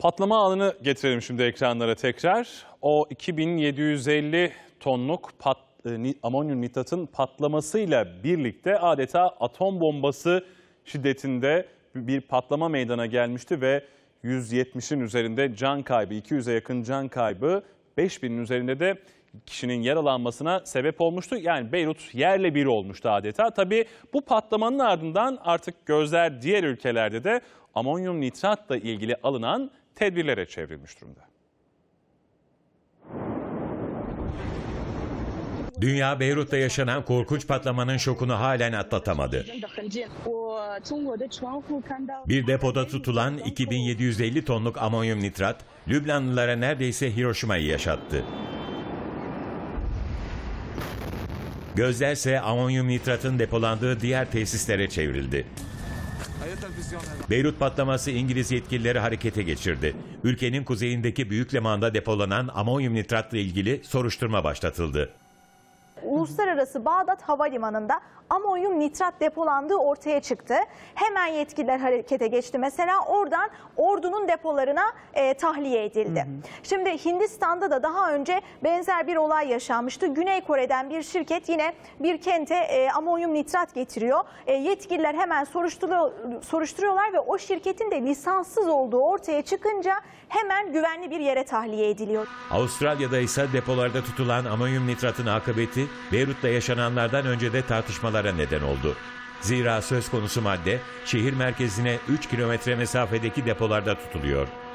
Patlama anını getirelim şimdi ekranlara tekrar. O 2750 tonluk amonyum nitratın patlamasıyla birlikte adeta atom bombası şiddetinde bir patlama meydana gelmişti ve 170'in üzerinde can kaybı, 200'e yakın can kaybı, 5000'in üzerinde de kişinin yaralanmasına sebep olmuştu. Yani Beyrut yerle bir olmuştu adeta. Tabii bu patlamanın ardından artık gözler diğer ülkelerde de amonyum nitratla ilgili alınan tedbirlere çevrilmiş durumda. Dünya Beyrut'ta yaşanan korkunç patlamanın şokunu halen atlatamadı. Bir depoda tutulan 2750 tonluk amonyum nitrat, Lübnanlılara neredeyse Hiroşima'yı yaşattı. Gözlerse amonyum nitratın depolandığı diğer tesislere çevrildi. Beyrut patlaması İngiliz yetkilileri harekete geçirdi. Ülkenin kuzeyindeki Büyük Liman'da depolanan amonyum nitratla ilgili soruşturma başlatıldı. Uluslararası Bağdat Havalimanı'nda amonyum nitrat depolandığı ortaya çıktı. Hemen yetkililer harekete geçti. Mesela oradan ordunun depolarına tahliye edildi. Şimdi Hindistan'da da daha önce benzer bir olay yaşanmıştı. Güney Kore'den bir şirket yine bir kente amonyum nitrat getiriyor. Yetkililer hemen soruşturuyorlar ve o şirketin de lisanssız olduğu ortaya çıkınca hemen güvenli bir yere tahliye ediliyor. Avustralya'da ise depolarda tutulan amonyum nitratın akıbeti Beyrut'ta yaşananlardan önce de tartışmalara neden oldu. Zira söz konusu madde şehir merkezine 3 kilometre mesafedeki depolarda tutuluyor.